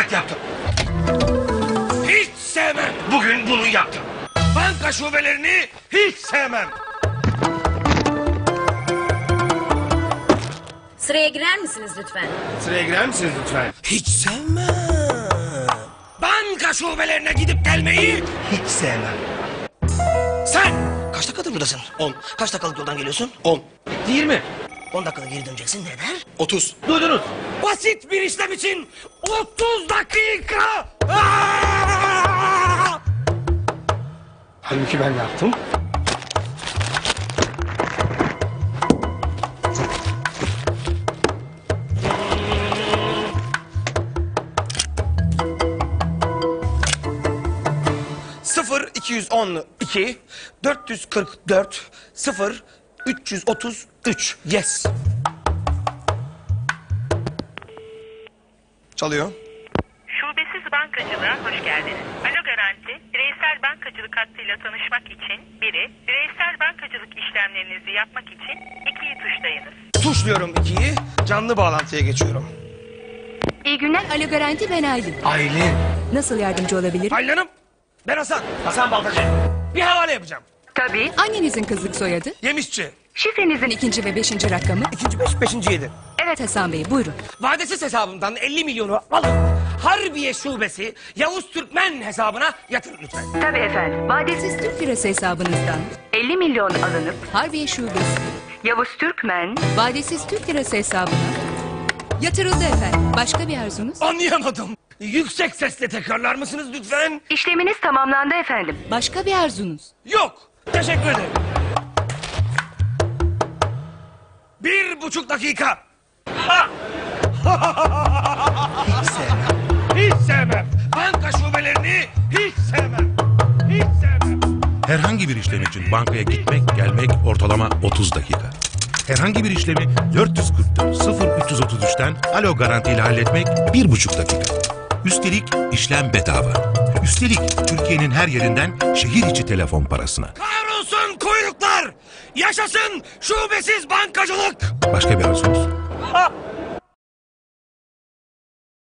Evet yaptım. Hiç sevmem. Bugün bunu yaptım. Banka şubelerini hiç sevmem. Sıraya girer misiniz lütfen? Sıraya girer misiniz lütfen? Hiç sevmem. Banka şubelerine gidip gelmeyi hiç sevmem. Sen Kaç dakikadır buradasın? 10. Kaç dakikalık yoldan geliyorsun? 10. Değil mi? 10 dakikada geri döneceksin. Ne eder? 30. Duydunuz. Basit bir işlem için 30 dakika. Aa! Halbuki ben yaptım. Sıfır 212 444 0 333. Yes. Çalıyor. Şubesiz bankacılığa hoş geldiniz. Alo Garanti, bireysel bankacılık hattıyla tanışmak için biri, bireysel bankacılık işlemlerinizi yapmak için 2'yi tuşlayınız. Tuşluyorum 2'yi. Canlı bağlantıya geçiyorum. İyi günler. Alo Garanti, ben Aylin. Aylin. Nasıl yardımcı olabilirim? Aylin Hanım. Ben Hasan. Hasan Baltacı. Bir havale yapacağım. Tabii. Annenizin kızlık soyadı? Yemişçi. Şifrenizin ikinci ve beşinci rakamı? İkinci 5, beşinci 7. Evet Hasan Bey, buyurun. Vadesiz hesabımdan 50 milyonu alıp Harbiye Şubesi Yavuz Türkmen hesabına yatırın lütfen. Tabii efendim. Vadesiz Türk lirası hesabınızdan 50 milyon alınıp Harbiye Şubesi Yavuz Türkmen vadesiz Türk lirası hesabına yatırıldı efendim. Başka bir arzunuz? Anlayamadım. Yüksek sesle tekrarlar mısınız lütfen? İşleminiz tamamlandı efendim. Başka bir arzunuz? Yok. Teşekkür ederim. 1,5 dakika. Ha! Hiç sevmem. Hiç sevmem. Banka şubelerini hiç sevmem. Hiç sevmem. Herhangi bir işlem için bankaya gitmek, gelmek ortalama 30 dakika. Herhangi bir işlemi 444 0333'ten Alo Garanti ile halletmek 1,5 dakika. Üstelik işlem bedava. Üstelik Türkiye'nin her yerinden şehir içi telefon parasına. Kahrolsun kuyruklar. Yaşasın şubesiz bankacılık. Başka bir arzunuz? Ha!